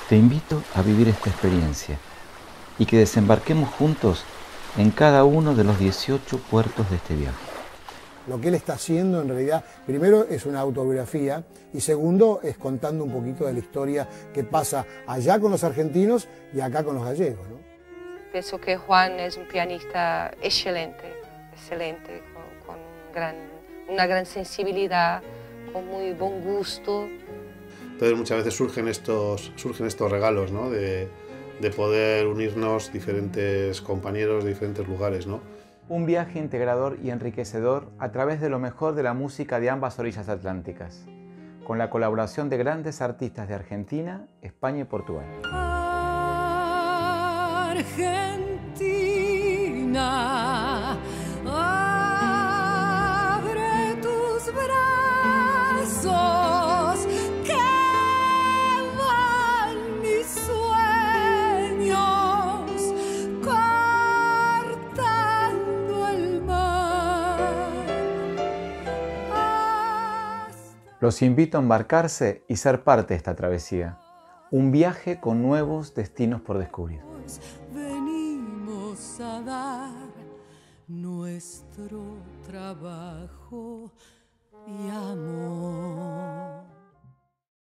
Te invito a vivir esta experiencia y que desembarquemos juntos en cada uno de los 18 puertos de este viaje. Lo que él está haciendo en realidad, primero es una autobiografía y segundo es contando un poquito de la historia que pasa allá con los argentinos y acá con los gallegos, ¿no? Pienso que Juan es un pianista excelente, con una gran sensibilidad, con muy buen gusto. Entonces muchas veces surgen estos regalos, ¿no? de poder unirnos diferentes compañeros de diferentes lugares, ¿no? Un viaje integrador y enriquecedor a través de lo mejor de la música de ambas orillas atlánticas, con la colaboración de grandes artistas de Argentina, España y Portugal. Argentina, abre tus brazos, que van mis sueños cortando el mar. Los invito a embarcarse y ser parte de esta travesía, un viaje con nuevos destinos por descubrir. Venimos a dar nuestro trabajo y amor.